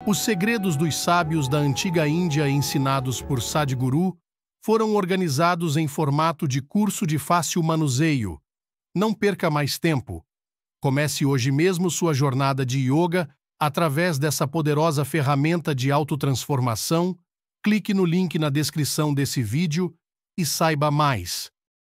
Os segredos dos sábios da antiga Índia ensinados por Sadhguru foram organizados em formato de curso de fácil manuseio. Não perca mais tempo. Comece hoje mesmo sua jornada de yoga através dessa poderosa ferramenta de autotransformação. Clique no link na descrição desse vídeo e saiba mais.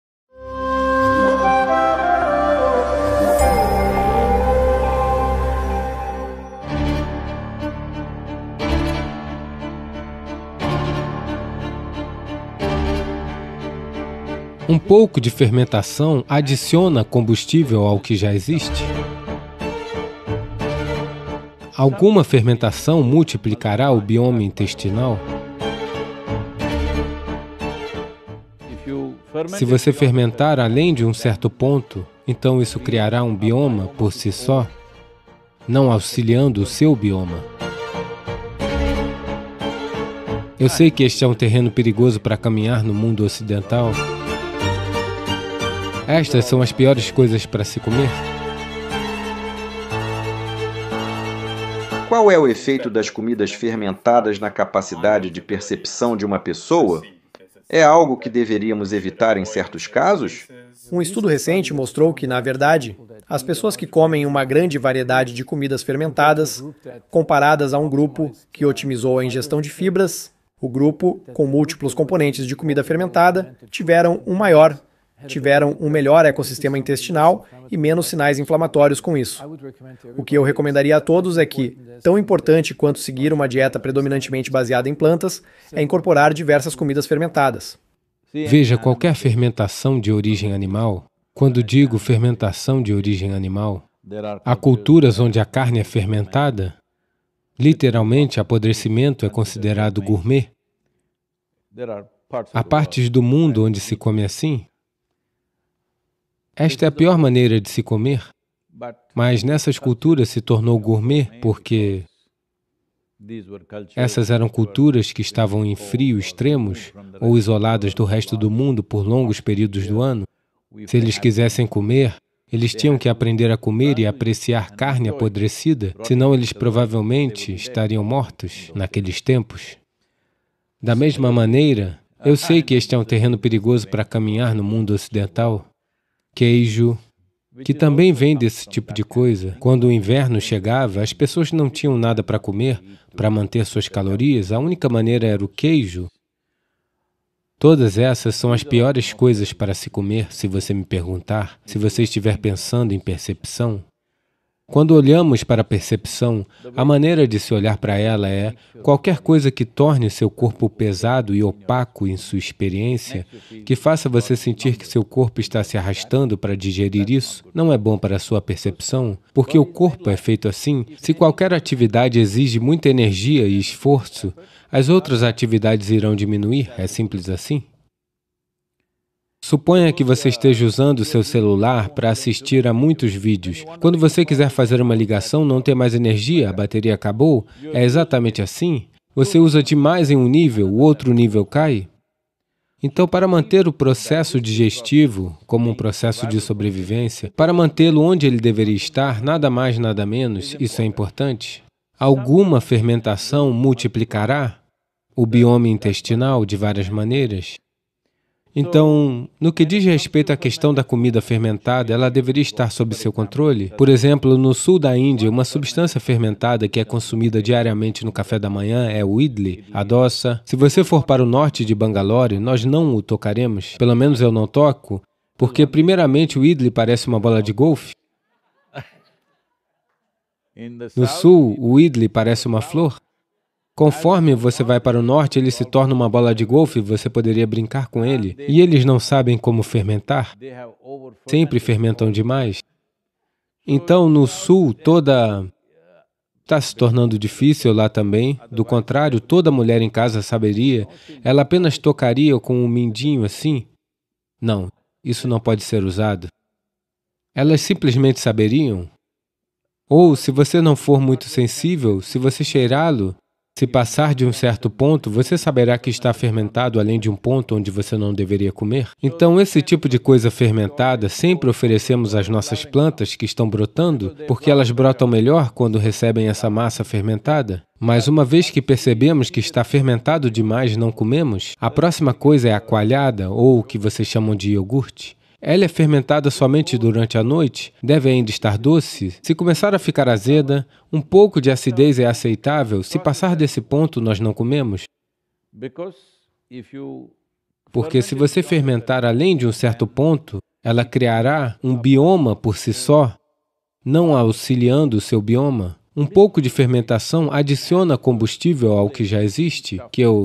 Um pouco de fermentação adiciona combustível ao que já existe? Alguma fermentação multiplicará o bioma intestinal? Se você fermentar além de um certo ponto, então isso criará um bioma por si só, não auxiliando o seu bioma. Eu sei que este é um terreno perigoso para caminhar no mundo ocidental. Estas são as piores coisas para se comer. Qual é o efeito das comidas fermentadas na capacidade de percepção de uma pessoa? É algo que deveríamos evitar em certos casos? Um estudo recente mostrou que, na verdade, as pessoas que comem uma grande variedade de comidas fermentadas, comparadas a um grupo que otimizou a ingestão de fibras, o grupo com múltiplos componentes de comida fermentada tiveram um melhor ecossistema intestinal e menos sinais inflamatórios com isso. O que eu recomendaria a todos é que, tão importante quanto seguir uma dieta predominantemente baseada em plantas, é incorporar diversas comidas fermentadas. Veja, qualquer fermentação de origem animal, quando digo fermentação de origem animal, há culturas onde a carne é fermentada, literalmente apodrecimento é considerado gourmet. Há partes do mundo onde se come assim. Esta é a pior maneira de se comer, mas nessas culturas se tornou gourmet porque essas eram culturas que estavam em frio extremos ou isoladas do resto do mundo por longos períodos do ano. Se eles quisessem comer, eles tinham que aprender a comer e apreciar carne apodrecida, senão eles provavelmente estariam mortos naqueles tempos. Da mesma maneira, eu sei que este é um terreno perigoso para caminhar no mundo ocidental. Queijo, que também vem desse tipo de coisa. Quando o inverno chegava, as pessoas não tinham nada para comer, para manter suas calorias, a única maneira era o queijo. Todas essas são as piores coisas para se comer, se você me perguntar, se você estiver pensando em percepção. Quando olhamos para a percepção, a maneira de se olhar para ela é qualquer coisa que torne seu corpo pesado e opaco em sua experiência, que faça você sentir que seu corpo está se arrastando para digerir isso, não é bom para a sua percepção, porque o corpo é feito assim. Se qualquer atividade exige muita energia e esforço, as outras atividades irão diminuir, é simples assim. Suponha que você esteja usando seu celular para assistir a muitos vídeos. Quando você quiser fazer uma ligação, não tem mais energia, a bateria acabou. É exatamente assim? Você usa demais em um nível, o outro nível cai? Então, para manter o processo digestivo como um processo de sobrevivência, para mantê-lo onde ele deveria estar, nada mais, nada menos, isso é importante. Alguma fermentação multiplicará o bioma intestinal de várias maneiras. Então, no que diz respeito à questão da comida fermentada, ela deveria estar sob seu controle? Por exemplo, no sul da Índia, uma substância fermentada que é consumida diariamente no café da manhã é o idli, a dosa. Se você for para o norte de Bangalore, nós não o tocaremos, pelo menos eu não toco, porque primeiramente o idli parece uma bola de golfe. No sul, o idli parece uma flor. Conforme você vai para o norte, ele se torna uma bola de golfe e você poderia brincar com ele. E eles não sabem como fermentar. Sempre fermentam demais. Então, no sul, está se tornando difícil lá também. Do contrário, toda mulher em casa saberia. Ela apenas tocaria com um mindinho assim. Não, isso não pode ser usado. Elas simplesmente saberiam. Ou, se você não for muito sensível, se você cheirá-lo, Se passar de um certo ponto, você saberá que está fermentado além de um ponto onde você não deveria comer. Então, esse tipo de coisa fermentada sempre oferecemos às nossas plantas que estão brotando, porque elas brotam melhor quando recebem essa massa fermentada. Mas uma vez que percebemos que está fermentado demais e não comemos, a próxima coisa é a coalhada, ou o que vocês chamam de iogurte. Ela é fermentada somente durante a noite, deve ainda estar doce. Se começar a ficar azeda, um pouco de acidez é aceitável. Se passar desse ponto, nós não comemos. Porque se você fermentar além de um certo ponto, ela criará um bioma por si só, não auxiliando o seu bioma. Um pouco de fermentação adiciona combustível ao que já existe,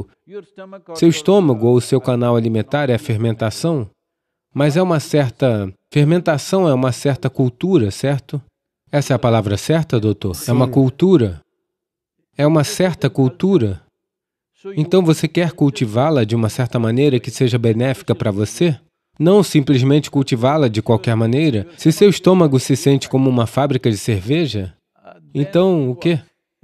seu estômago ou seu canal alimentar é a fermentação. Mas fermentação é uma certa cultura, certo? Essa é a palavra certa, doutor? Sim. É uma cultura. É uma certa cultura. Então você quer cultivá-la de uma certa maneira que seja benéfica para você? Não simplesmente cultivá-la de qualquer maneira. Se seu estômago se sente como uma fábrica de cerveja, então o quê?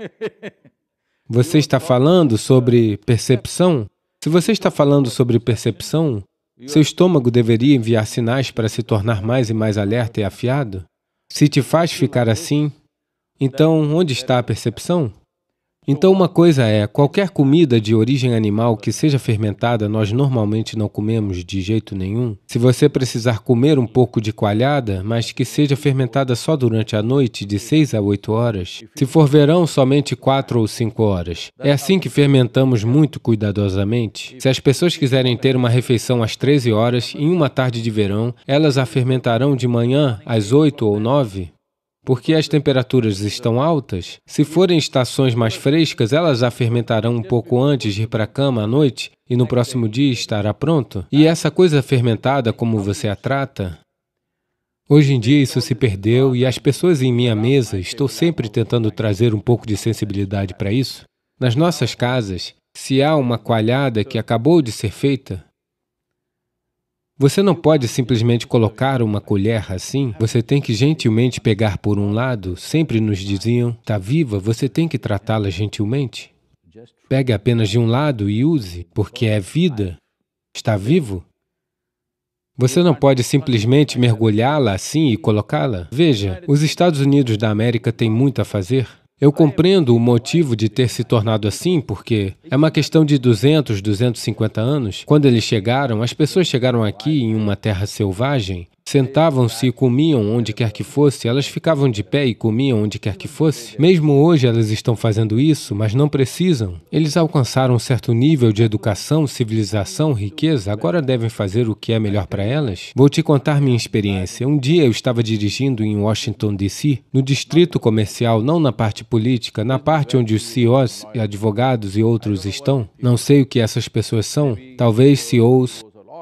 Você está falando sobre percepção? Se você está falando sobre percepção, seu estômago deveria enviar sinais para se tornar mais e mais alerta e afiado? Se te faz ficar assim, então onde está a percepção? Então uma coisa é, qualquer comida de origem animal que seja fermentada, nós normalmente não comemos de jeito nenhum. Se você precisar comer um pouco de coalhada, mas que seja fermentada só durante a noite, de 6 a 8 horas. Se for verão, somente 4 ou 5 horas. É assim que fermentamos muito cuidadosamente. Se as pessoas quiserem ter uma refeição às 13 horas, em uma tarde de verão, elas a fermentarão de manhã às 8 ou 9. Porque as temperaturas estão altas, se forem estações mais frescas, elas a fermentarão um pouco antes de ir para a cama à noite e no próximo dia estará pronto. E essa coisa fermentada, como você a trata, hoje em dia isso se perdeu e as pessoas em minha mesa, estou sempre tentando trazer um pouco de sensibilidade para isso. Nas nossas casas, se há uma coalhada que acabou de ser feita, você não pode simplesmente colocar uma colher assim, você tem que gentilmente pegar por um lado, sempre nos diziam, está viva, você tem que tratá-la gentilmente. Pegue apenas de um lado e use, porque é vida, está vivo. Você não pode simplesmente mergulhá-la assim e colocá-la. Veja, os Estados Unidos da América têm muito a fazer. Eu compreendo o motivo de ter se tornado assim, porque é uma questão de 200, 250 anos. Quando eles chegaram, as pessoas chegaram aqui em uma terra selvagem, sentavam-se e comiam onde quer que fosse, elas ficavam de pé e comiam onde quer que fosse. Mesmo hoje elas estão fazendo isso, mas não precisam. Eles alcançaram um certo nível de educação, civilização, riqueza, agora devem fazer o que é melhor para elas. Vou te contar minha experiência. Um dia eu estava dirigindo em Washington, D.C., no distrito comercial, não na parte política, na parte onde os CEOs, advogados e outros estão. Não sei o que essas pessoas são, talvez CEOs,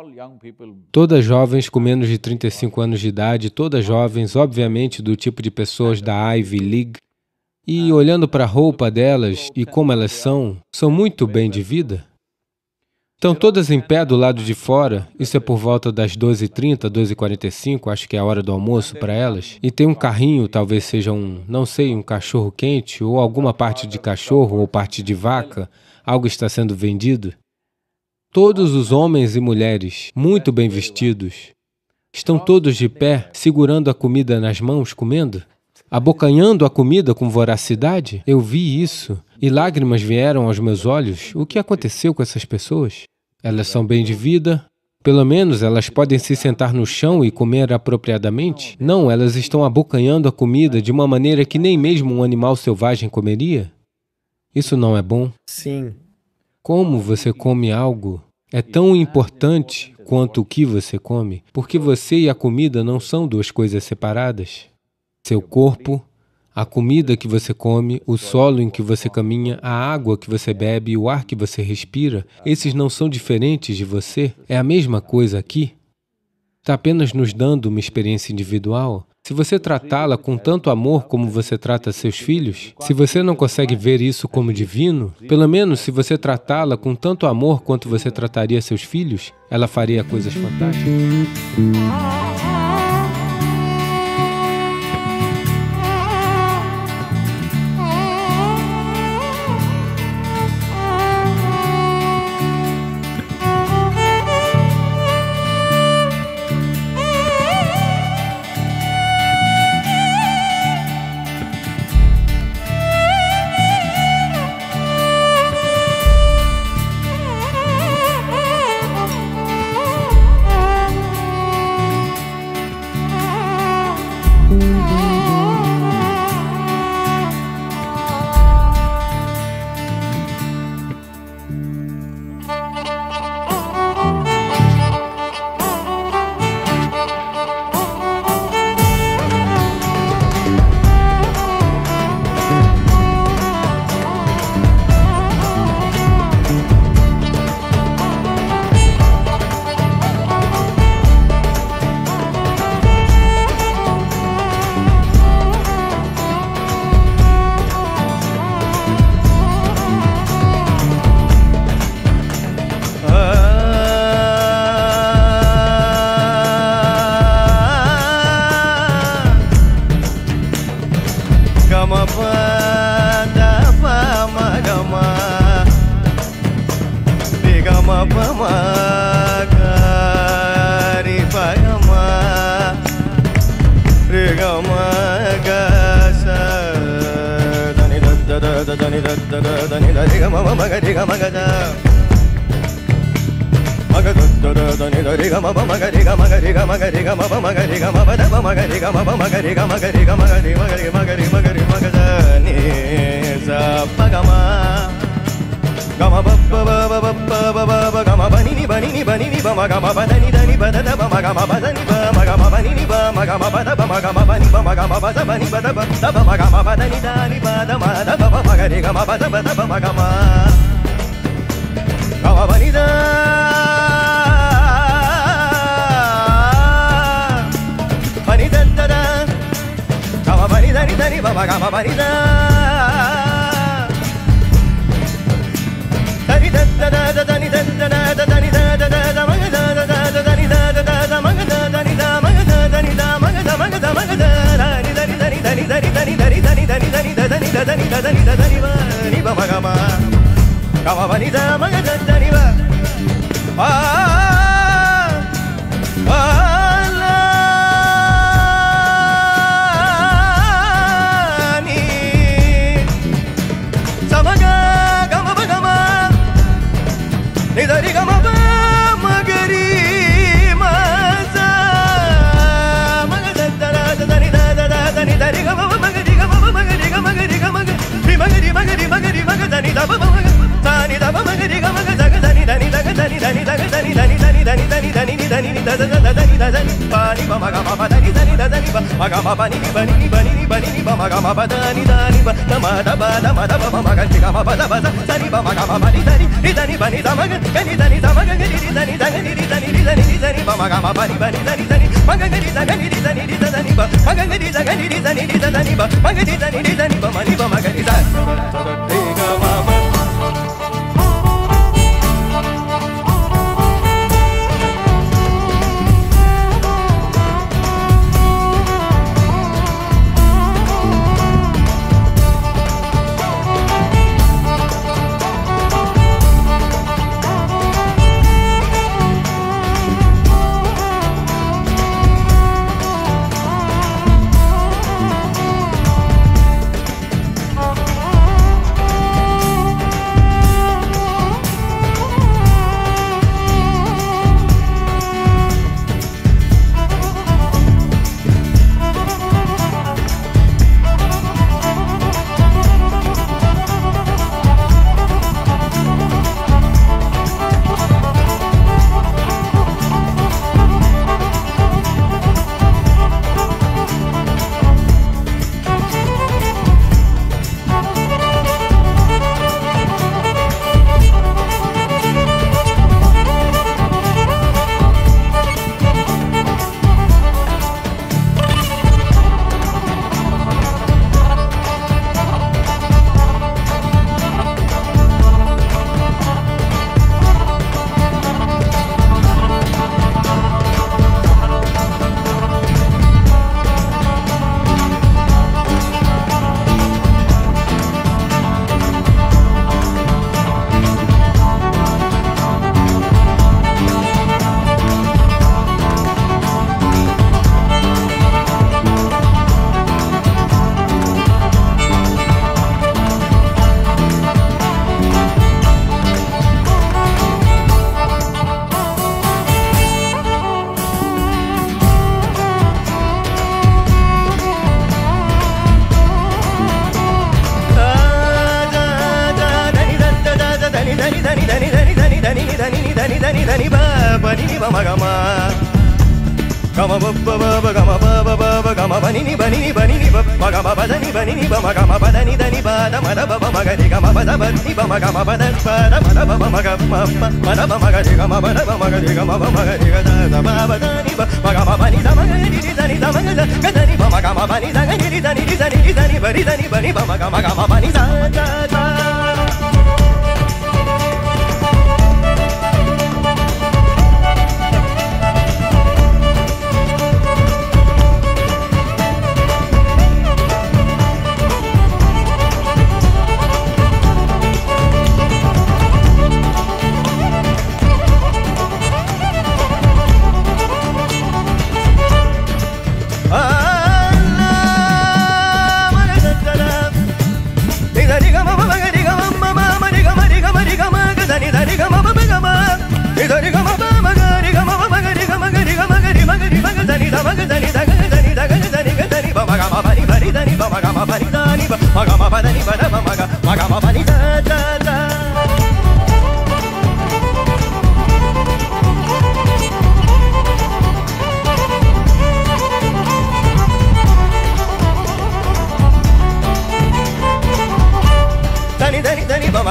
todas jovens com menos de 35 anos de idade, todas jovens, obviamente do tipo de pessoas da Ivy League. E olhando para a roupa delas e como elas são muito bem de vida. Estão todas em pé do lado de fora, isso é por volta das 12h30, 12h45, acho que é a hora do almoço para elas. E tem um carrinho, talvez seja não sei, um cachorro quente, ou alguma parte de cachorro ou parte de vaca, algo está sendo vendido. Todos os homens e mulheres, muito bem vestidos, estão todos de pé, segurando a comida nas mãos, comendo, abocanhando a comida com voracidade. Eu vi isso e lágrimas vieram aos meus olhos. O que aconteceu com essas pessoas? Elas são bem de vida? Pelo menos elas podem se sentar no chão e comer apropriadamente? Não, elas estão abocanhando a comida de uma maneira que nem mesmo um animal selvagem comeria. Isso não é bom? Sim. Como você come algo é tão importante quanto o que você come, porque você e a comida não são duas coisas separadas. Seu corpo, a comida que você come, o solo em que você caminha, a água que você bebe e o ar que você respira, esses não são diferentes de você? É a mesma coisa aqui? Está apenas nos dando uma experiência individual? Se você tratá-la com tanto amor como você trata seus filhos, se você não consegue ver isso como divino, pelo menos se você tratá-la com tanto amor quanto você trataria seus filhos, ela faria coisas fantásticas.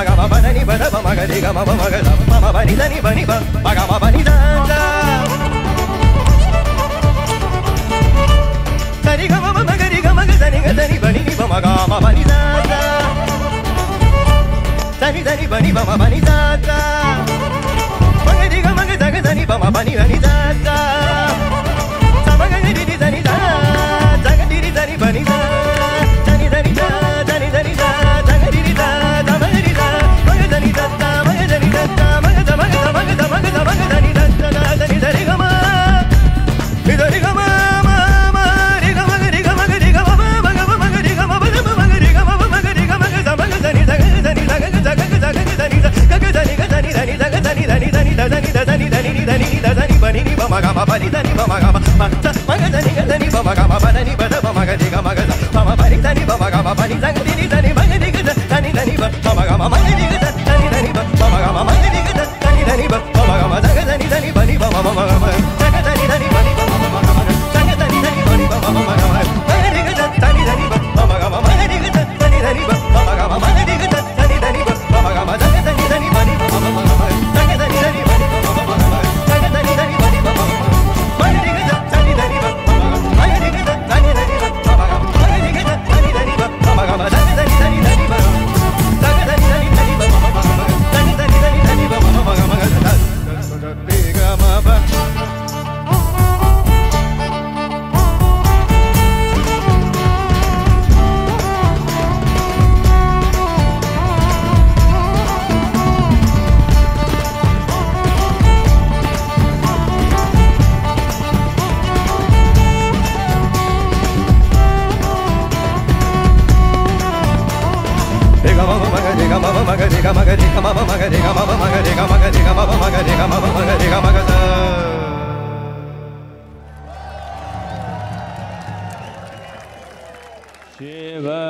Shiva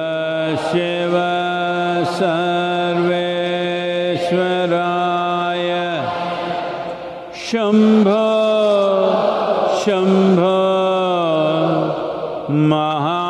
Shiva Sarveshwaraya Shambho Shambho Maha